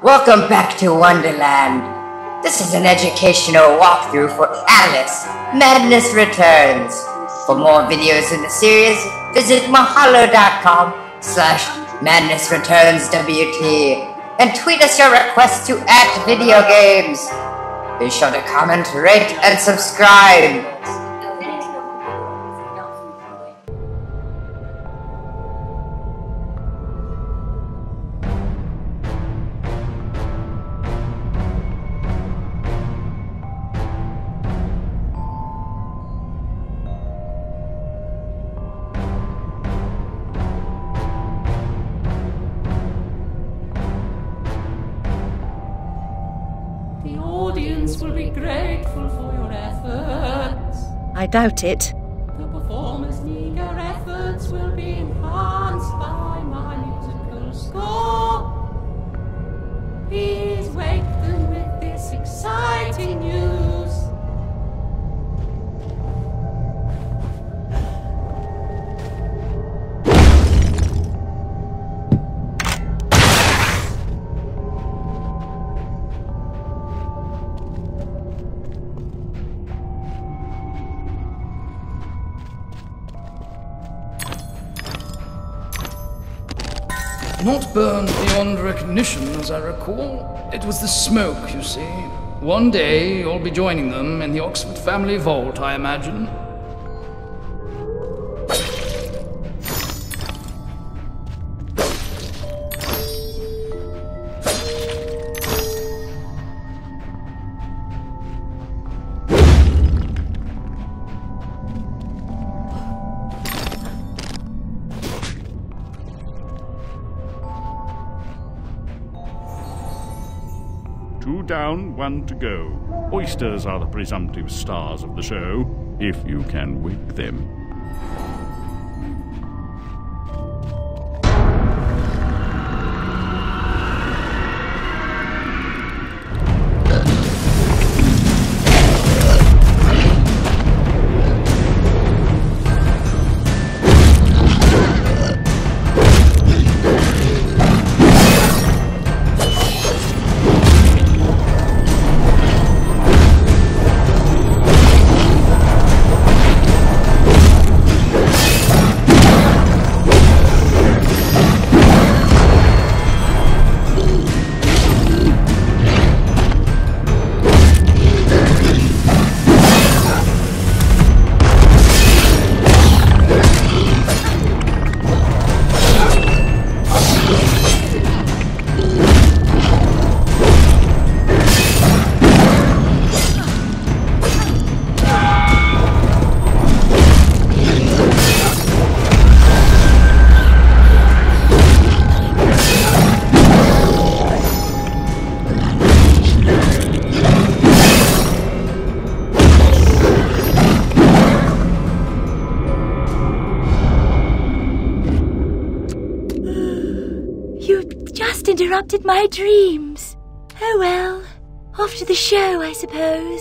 Welcome back to Wonderland. This is an educational walkthrough for Alice, Madness Returns. For more videos in the series, visit mahalo.com/madnessreturnswt and tweet us your requests to @videogames. Be sure to comment, rate, and subscribe. The audience will be grateful for your efforts. I doubt it. The performers' meager efforts will be enhanced by my musical score. Please wake them with this exciting news. Not burned beyond recognition, as I recall. It was the smoke, you see. One day, you'll be joining them in the Oxford family vault, I imagine. Two down, one to go. Oysters are the presumptive stars of the show, if you can wake them. Interrupted my dreams. Oh well, off to the show, I suppose.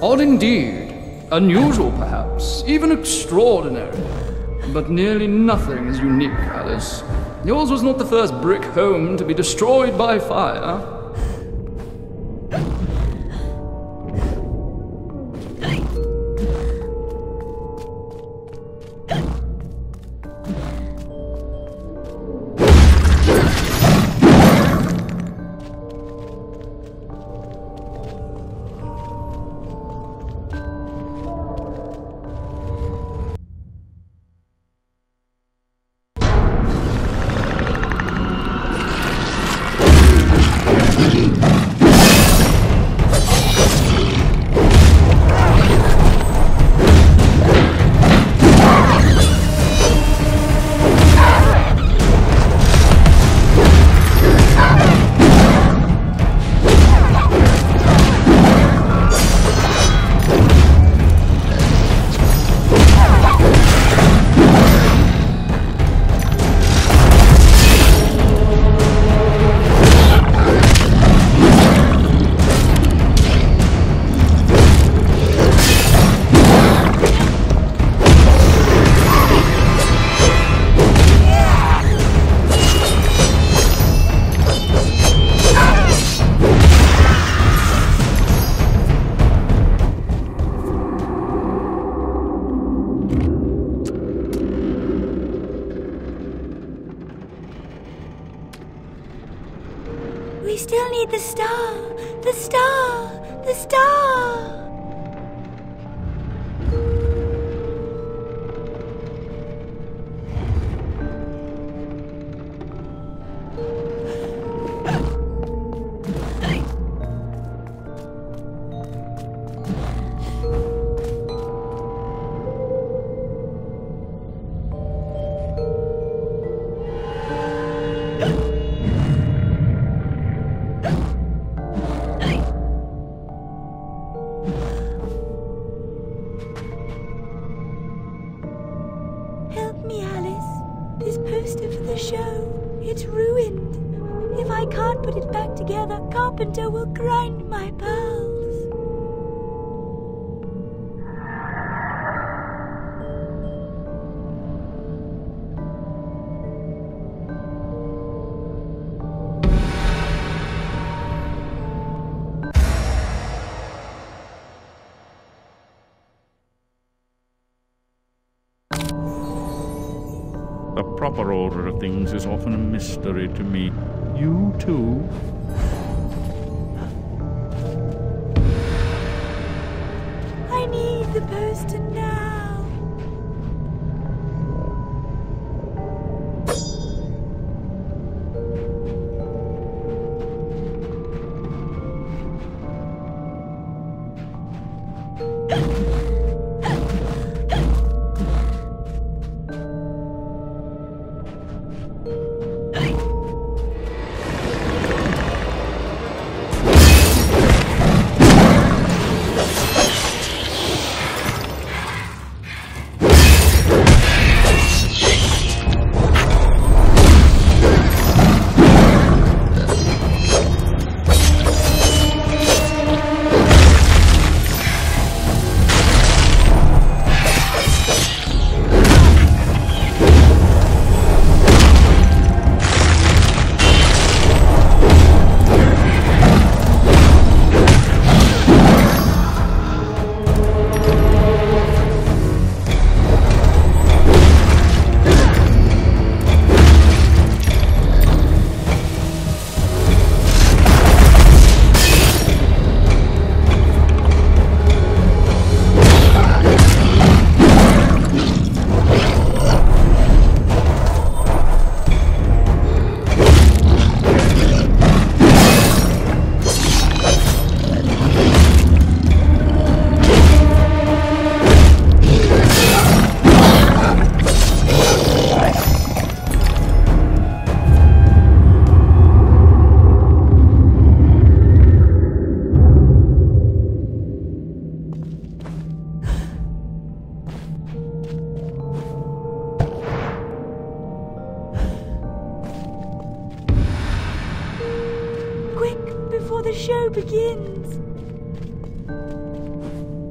Odd indeed. Unusual, perhaps. Even extraordinary. But nearly nothing is unique, Alice. Yours was not the first brick home to be destroyed by fire. We still need the star! The star! The star! Help me, Alice. This poster for the show, it's ruined. If I can't put it back together, Carpenter will grind my pearls. The proper order of things is often a mystery to me. You too? I need the poster now. Quick, before the show begins.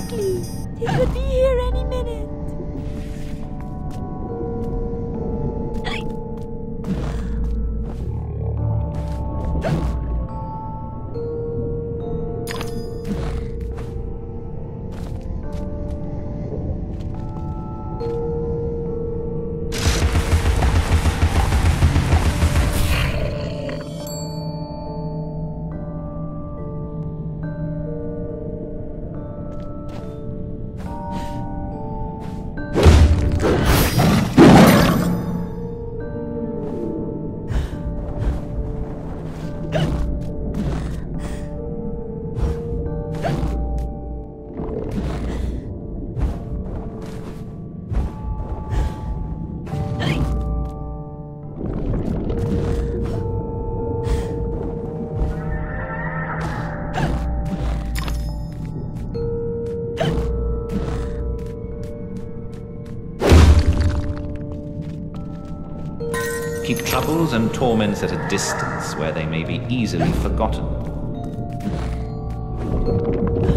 quickly. He could be here any minute. Keep troubles and torments at a distance where they may be easily forgotten.